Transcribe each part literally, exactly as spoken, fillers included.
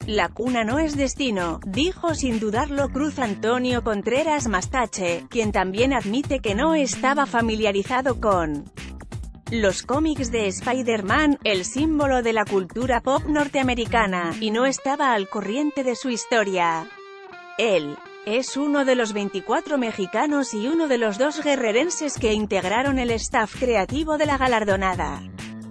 La cuna no es destino, dijo sin dudarlo Cruz Antonio Contreras Mastache, quien también admite que no estaba familiarizado con los cómics de Spider-Man, el símbolo de la cultura pop norteamericana, y no estaba al corriente de su historia. Él es uno de los veinticuatro mexicanos y uno de los dos guerrerenses que integraron el staff creativo de la galardonada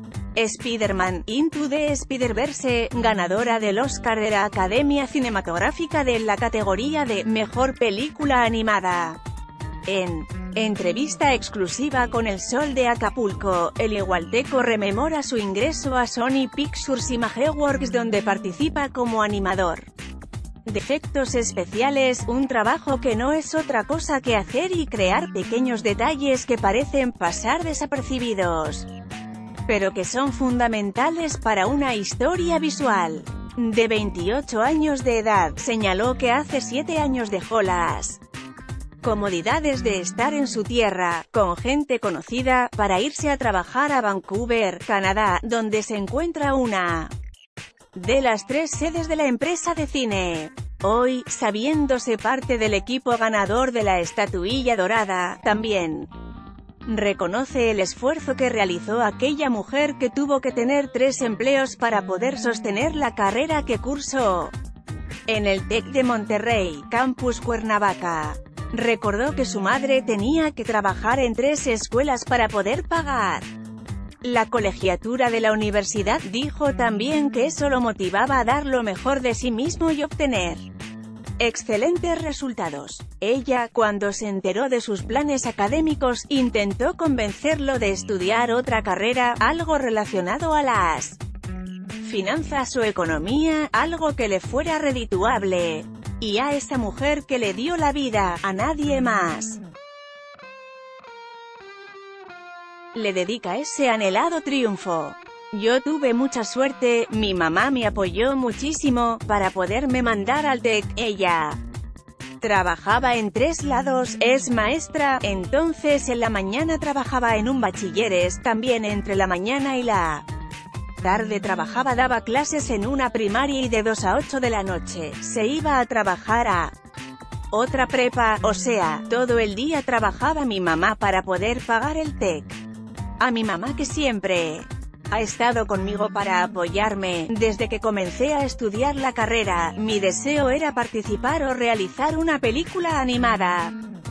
Spider-Man Into the Spider-Verse, ganadora del Oscar de la Academia Cinematográfica de la categoría de Mejor Película Animada. En entrevista exclusiva con El Sol de Acapulco, el igualteco rememora su ingreso a Sony Pictures Imageworks, donde participa como animador de efectos especiales, un trabajo que no es otra cosa que hacer y crear pequeños detalles que parecen pasar desapercibidos, pero que son fundamentales para una historia visual. De veintiocho años de edad, señaló que hace siete años dejó las comodidades de estar en su tierra, con gente conocida, para irse a trabajar a Vancouver, Canadá, donde se encuentra una de las tres sedes de la empresa de cine. Hoy, sabiéndose parte del equipo ganador de la estatuilla dorada, también reconoce el esfuerzo que realizó aquella mujer que tuvo que tener tres empleos para poder sostener la carrera que cursó en el TEC de Monterrey, Campus Cuernavaca. Recordó que su madre tenía que trabajar en tres escuelas para poder pagar la colegiatura de la universidad. Dijo también que eso lo motivaba a dar lo mejor de sí mismo y obtener excelentes resultados. Ella, cuando se enteró de sus planes académicos, intentó convencerlo de estudiar otra carrera, algo relacionado a las finanzas o economía, algo que le fuera redituable. Y a esa mujer que le dio la vida, a nadie más le dedica ese anhelado triunfo. Yo tuve mucha suerte, mi mamá me apoyó muchísimo, para poderme mandar al TEC. Ella trabajaba en tres lados, es maestra, entonces en la mañana trabajaba en un bachilleres, también entre la mañana y la tarde trabajaba, daba clases en una primaria y de dos a ocho de la noche, se iba a trabajar a otra prepa, o sea, todo el día trabajaba mi mamá para poder pagar el TEC. A mi mamá, que siempre ha estado conmigo para apoyarme, desde que comencé a estudiar la carrera, mi deseo era participar o realizar una película animada.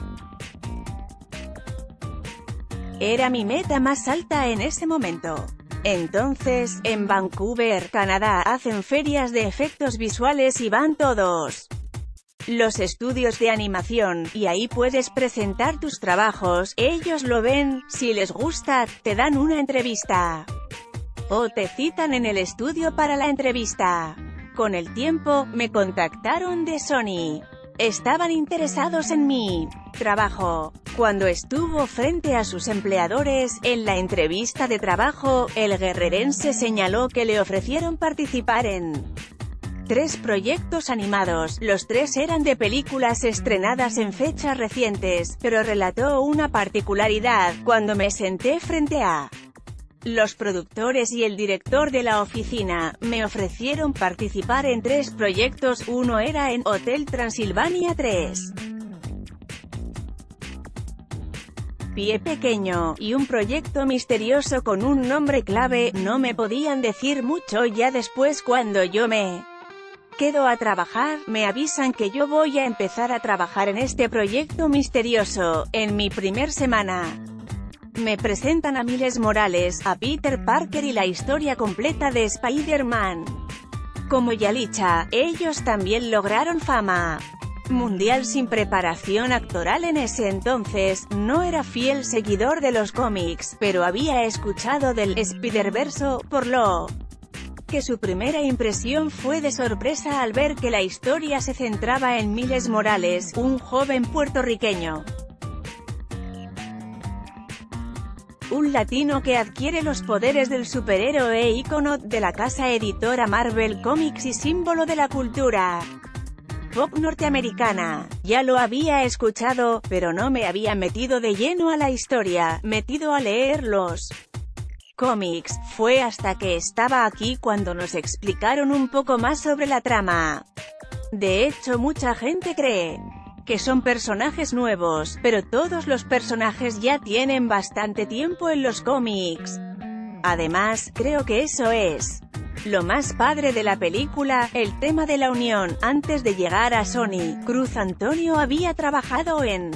Era mi meta más alta en ese momento. Entonces, en Vancouver, Canadá, hacen ferias de efectos visuales y van todos los estudios de animación, y ahí puedes presentar tus trabajos, ellos lo ven, si les gusta, te dan una entrevista. O te citan en el estudio para la entrevista. Con el tiempo, me contactaron de Sony. Estaban interesados en mi trabajo. Cuando estuvo frente a sus empleadores, en la entrevista de trabajo, el guerrerense señaló que le ofrecieron participar en tres proyectos animados, los tres eran de películas estrenadas en fechas recientes, pero relató una particularidad: cuando me senté frente a los productores y el director de la oficina, me ofrecieron participar en tres proyectos, uno era en Hotel Transilvania tres. Pie pequeño, y un proyecto misterioso con un nombre clave. No me podían decir mucho. Ya después, cuando yo me quedo a trabajar, me avisan que yo voy a empezar a trabajar en este proyecto misterioso. En mi primer semana, me presentan a Miles Morales, a Peter Parker y la historia completa de Spider-Man. Como Yalitza, ellos también lograron fama mundial sin preparación actoral en ese entonces. No era fiel seguidor de los cómics, pero había escuchado del Spider-Verse, por lo que su primera impresión fue de sorpresa al ver que la historia se centraba en Miles Morales, un joven puertorriqueño, un latino que adquiere los poderes del superhéroe e ícono de la casa editora Marvel Comics y símbolo de la cultura pop norteamericana. Ya lo había escuchado, pero no me había metido de lleno a la historia, metido a leer los cómics. Fue hasta que estaba aquí cuando nos explicaron un poco más sobre la trama. De hecho, mucha gente cree que son personajes nuevos, pero todos los personajes ya tienen bastante tiempo en los cómics. Además, creo que eso es lo más padre de la película, el tema de la unión. Antes de llegar a Sony, Cruz Antonio había trabajado en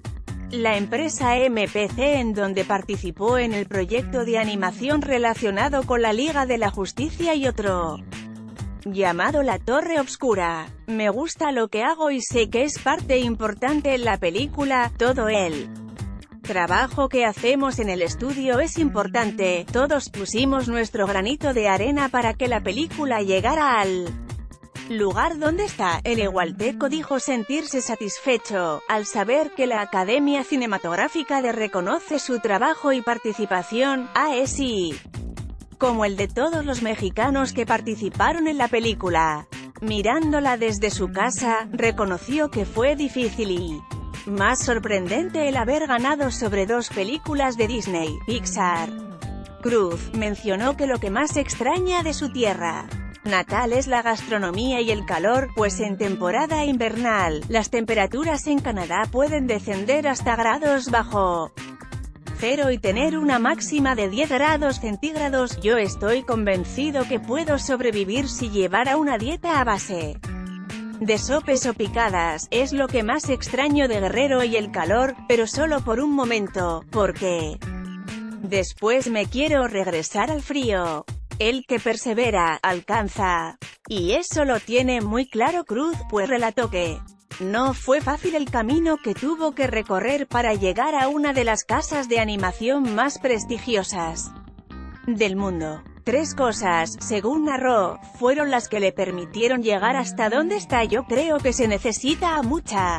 la empresa M P C, en donde participó en el proyecto de animación relacionado con la Liga de la Justicia y otro llamado La Torre Obscura. Me gusta lo que hago y sé que es parte importante en la película. Todo el trabajo que hacemos en el estudio es importante. Todos pusimos nuestro granito de arena para que la película llegara al lugar donde está. El Igualteco dijo sentirse satisfecho al saber que la Academia Cinematográfica de reconoce su trabajo y participación, así como el de todos los mexicanos que participaron en la película. Mirándola desde su casa, reconoció que fue difícil y más sorprendente el haber ganado sobre dos películas de Disney, Pixar. Cruz mencionó que lo que más extraña de su tierra natal es la gastronomía y el calor, pues en temporada invernal, las temperaturas en Canadá pueden descender hasta grados bajo cero y tener una máxima de diez grados centígrados. Yo estoy convencido que puedo sobrevivir si llevara una dieta a base de sopes o picadas. Es lo que más extraño de Guerrero y el calor, pero solo por un momento, porque después me quiero regresar al frío. El que persevera, alcanza. Y eso lo tiene muy claro Cruz, pues relató que no fue fácil el camino que tuvo que recorrer para llegar a una de las casas de animación más prestigiosas del mundo. Tres cosas, según narró, fueron las que le permitieron llegar hasta donde está. Yo creo que se necesita mucha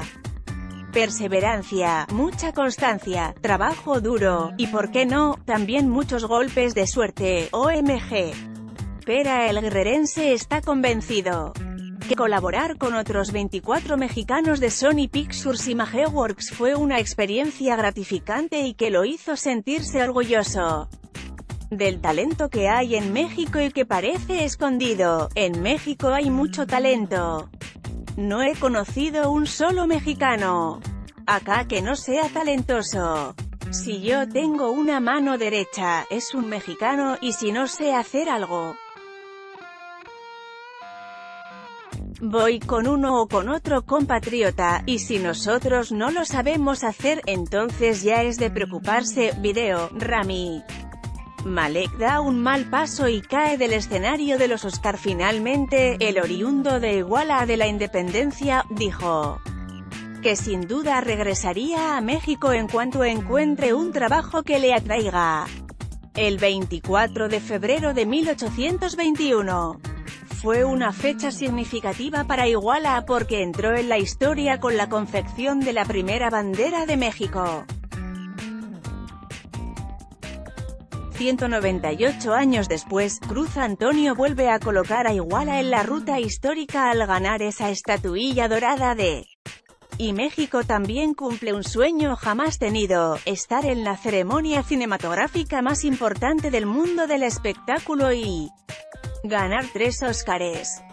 perseverancia, mucha constancia, trabajo duro, y por qué no, también muchos golpes de suerte. O M G. Pero el guerrerense está convencido que colaborar con otros veinticuatro mexicanos de Sony Pictures Imageworks fue una experiencia gratificante y que lo hizo sentirse orgulloso del talento que hay en México y que parece escondido. En México hay mucho talento. No he conocido un solo mexicano acá que no sea talentoso. Si yo tengo una mano derecha, es un mexicano, y si no sé hacer algo, voy con uno o con otro compatriota, y si nosotros no lo sabemos hacer, entonces ya es de preocuparse. Video, Rami Malek da un mal paso y cae del escenario de los Oscar. Finalmente, el oriundo de Iguala de la Independencia, dijo que sin duda regresaría a México en cuanto encuentre un trabajo que le atraiga. El veinticuatro de febrero de mil ochocientos veintiuno fue una fecha significativa para Iguala porque entró en la historia con la confección de la primera bandera de México. ciento noventa y ocho años después, Cruz Antonio vuelve a colocar a Iguala en la ruta histórica al ganar esa estatuilla dorada de y México también cumple un sueño jamás tenido, estar en la ceremonia cinematográfica más importante del mundo del espectáculo y ganar tres Óscares.